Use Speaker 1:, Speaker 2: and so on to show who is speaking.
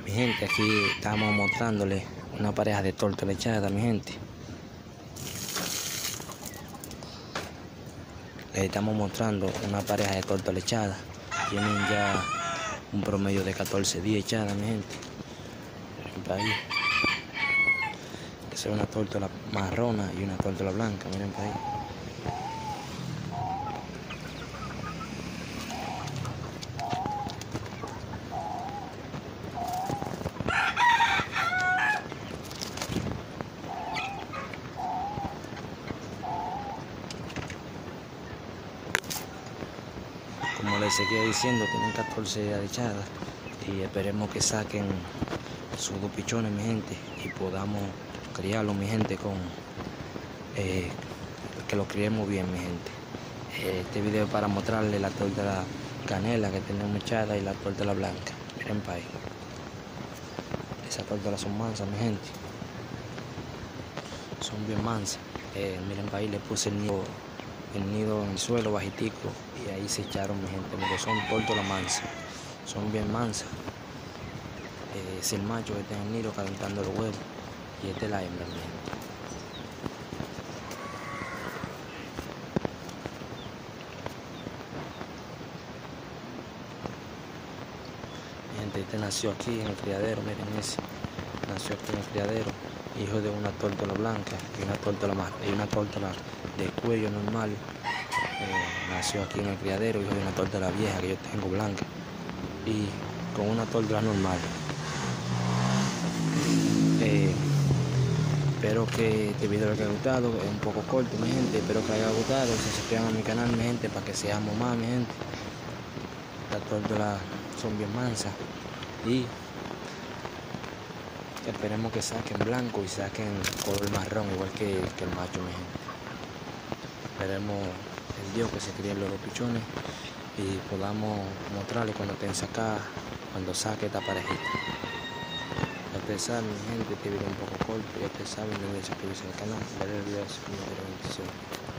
Speaker 1: Mi gente, aquí estamos mostrándole una pareja de torta lechada, mi gente. Les estamos mostrando una pareja de torta lechada. Tienen ya un promedio de 14 días echada, mi gente. Miren para ahí. Esa es una tórtola marrona y una tórtola blanca, miren para ahí. Como les seguía diciendo, tienen 14 días de echada y esperemos que saquen sus dos pichones, mi gente, y podamos criarlos, mi gente, que los criemos bien, mi gente. Este video es para mostrarles la tórtola canela que tenemos echada y la tórtola blanca. Miren para ahí. Esas tórtolas son mansas, mi gente. Son bien mansas. Miren para ahí, le puse el nido en el suelo bajitico y ahí se echaron, mi gente. Miren, son tórtolas mansas. Son bien mansas. Es el macho que está en el nido calentando los huevos y esta es la hembra, mi gente. Mi gente, este nació aquí en el criadero, miren ese. Nació aquí en el criadero, hijo de una tórtola blanca y una tórtola de cuello normal. Nació aquí en el criadero, hijo de una tórtola vieja que yo tengo blanca y con una tórtola normal. Espero que este video les haya gustado. Es un poco corto, mi gente. Espero que les haya gustado. Se suscriban a mi canal, mi gente, para que seamos más, mi gente. Las tórtolas son bien mansas y esperemos que saquen blanco y saquen color marrón, igual que el macho, mi gente. Esperemos el Dios que se críen los dos pichones y podamos mostrarles cuando estén sacadas, cuando saque esta parejita. Ya ustedes saben, mi gente, este video es un poco corto. Ya ustedes saben, no olviden suscribirse al canal, darle el video a su bendición.